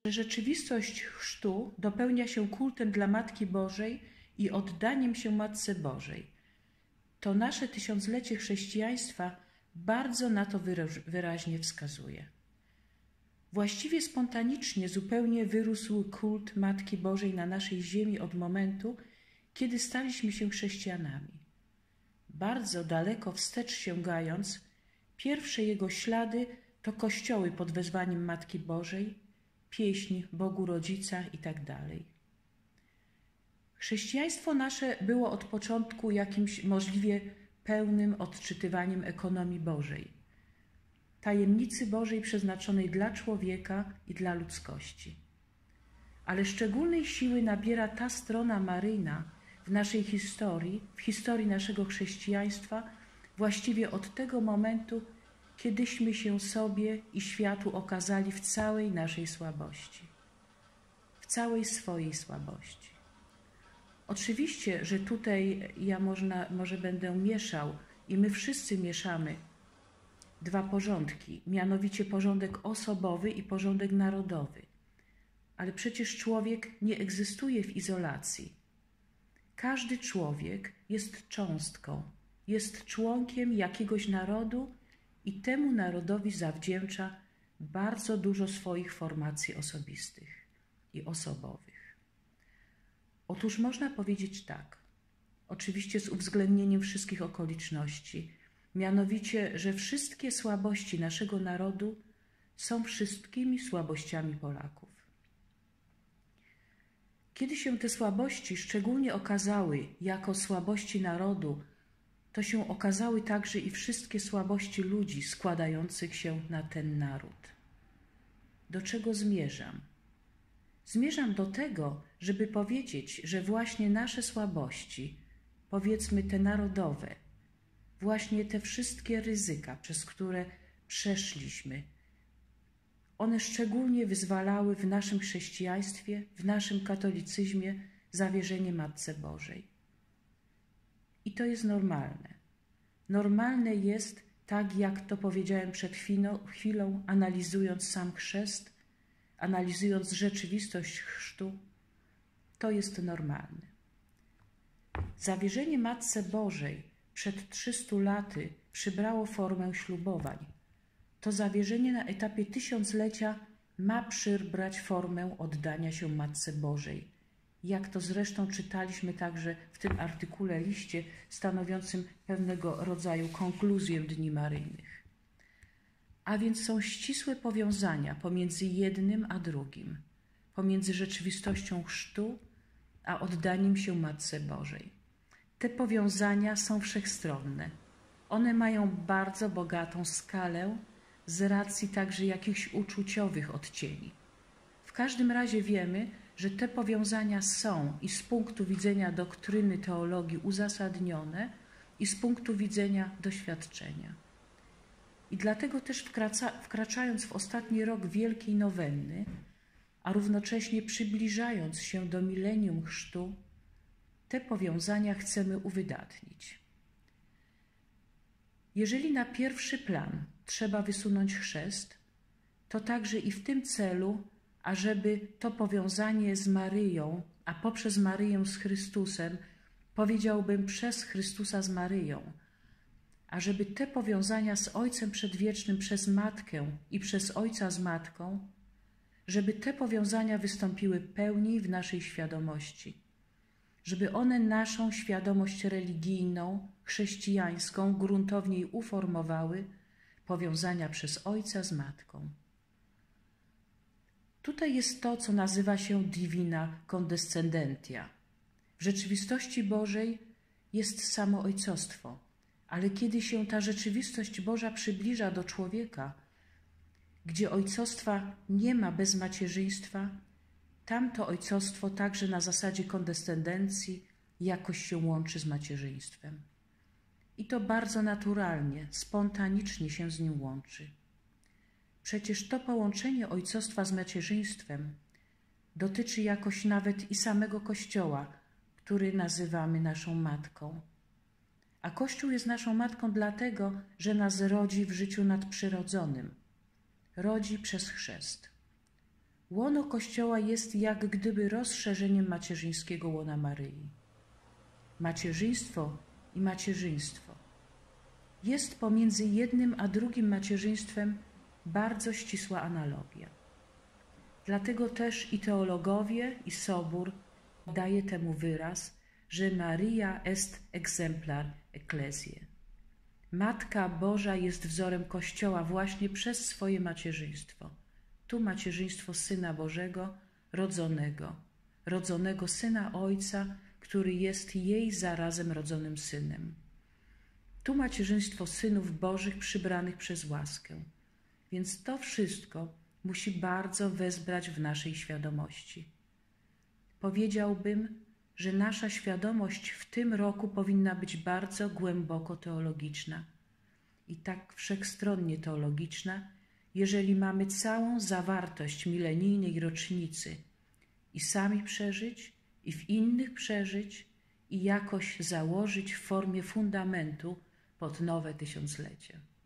Rzeczywistość chrztu dopełnia się kultem dla Matki Bożej i oddaniem się Matce Bożej. To nasze tysiąclecie chrześcijaństwa bardzo na to wyraźnie wskazuje. Właściwie spontanicznie zupełnie wyrósł kult Matki Bożej na naszej ziemi od momentu, kiedy staliśmy się chrześcijanami. Bardzo daleko wstecz sięgając, pierwsze jego ślady to kościoły pod wezwaniem Matki Bożej, pieśń Bogu Rodzica itd. Chrześcijaństwo nasze było od początku jakimś możliwie pełnym odczytywaniem ekonomii Bożej, tajemnicy Bożej przeznaczonej dla człowieka i dla ludzkości. Ale szczególnej siły nabiera ta strona maryjna w naszej historii, w historii naszego chrześcijaństwa, właściwie od tego momentu, kiedyśmy się sobie i światu okazali w całej naszej słabości, w całej swojej słabości. Oczywiście, że tutaj ja może będę mieszał i my wszyscy mieszamy dwa porządki, mianowicie porządek osobowy i porządek narodowy. Ale przecież człowiek nie egzystuje w izolacji. Każdy człowiek jest cząstką, jest członkiem jakiegoś narodu i temu narodowi zawdzięcza bardzo dużo swoich formacji osobistych i osobowych. Otóż można powiedzieć tak, oczywiście z uwzględnieniem wszystkich okoliczności, mianowicie, że wszystkie słabości naszego narodu są wszystkimi słabościami Polaków. Kiedy się te słabości szczególnie okazały jako słabości narodu, to się okazały także i wszystkie słabości ludzi składających się na ten naród. Do czego zmierzam? Zmierzam do tego, żeby powiedzieć, że właśnie nasze słabości, powiedzmy te narodowe, właśnie te wszystkie ryzyka, przez które przeszliśmy, one szczególnie wyzwalały w naszym chrześcijaństwie, w naszym katolicyzmie zawierzenie Matce Bożej. I to jest normalne. Normalne jest, tak jak to powiedziałem przed chwilą, analizując sam chrzest, analizując rzeczywistość chrztu, to jest normalne. Zawierzenie Matce Bożej przed 300 laty przybrało formę ślubowań. To zawierzenie na etapie tysiąclecia ma przybrać formę oddania się Matce Bożej. Jak to zresztą czytaliśmy także w tym artykule, liście stanowiącym pewnego rodzaju konkluzję Dni Maryjnych. A więc są ścisłe powiązania pomiędzy jednym a drugim, pomiędzy rzeczywistością chrztu a oddaniem się Matce Bożej. Te powiązania są wszechstronne. One mają bardzo bogatą skalę z racji także jakichś uczuciowych odcieni. W każdym razie wiemy, że te powiązania są i z punktu widzenia doktryny teologii uzasadnione i z punktu widzenia doświadczenia. I dlatego też wkraczając w ostatni rok Wielkiej Nowenny, a równocześnie przybliżając się do milenium chrztu, te powiązania chcemy uwydatnić. Jeżeli na pierwszy plan trzeba wysunąć chrzest, to także i w tym celu, ażeby to powiązanie z Maryją, a poprzez Maryję z Chrystusem, powiedziałbym przez Chrystusa z Maryją, ażeby te powiązania z Ojcem Przedwiecznym przez Matkę i przez Ojca z Matką, żeby te powiązania wystąpiły pełniej w naszej świadomości, żeby one naszą świadomość religijną, chrześcijańską gruntowniej uformowały, powiązania przez Ojca z Matką. Tutaj jest to, co nazywa się divina condescendentia. W rzeczywistości Bożej jest samo ojcostwo, ale kiedy się ta rzeczywistość Boża przybliża do człowieka, gdzie ojcostwa nie ma bez macierzyństwa, tam to ojcostwo także na zasadzie kondescendencji jakoś się łączy z macierzyństwem. I to bardzo naturalnie, spontanicznie się z nim łączy. Przecież to połączenie ojcostwa z macierzyństwem dotyczy jakoś nawet i samego Kościoła, który nazywamy naszą matką. A Kościół jest naszą matką dlatego, że nas rodzi w życiu nadprzyrodzonym. Rodzi przez chrzest. Łono Kościoła jest jak gdyby rozszerzeniem macierzyńskiego łona Maryi. Macierzyństwo i macierzyństwo. Jest pomiędzy jednym a drugim macierzyństwem bardzo ścisła analogia. Dlatego też i teologowie, i Sobór daje temu wyraz, że Maria est exemplar ecclesiae. Matka Boża jest wzorem Kościoła właśnie przez swoje macierzyństwo. Tu macierzyństwo Syna Bożego, rodzonego Syna Ojca, który jest jej zarazem rodzonym Synem. Tu macierzyństwo synów Bożych przybranych przez łaskę. Więc to wszystko musi bardzo wezbrać w naszej świadomości. Powiedziałbym, że nasza świadomość w tym roku powinna być bardzo głęboko teologiczna i tak wszechstronnie teologiczna, jeżeli mamy całą zawartość milenijnej rocznicy i sami przeżyć, i w innych przeżyć, i jakoś założyć w formie fundamentu pod nowe tysiąclecie.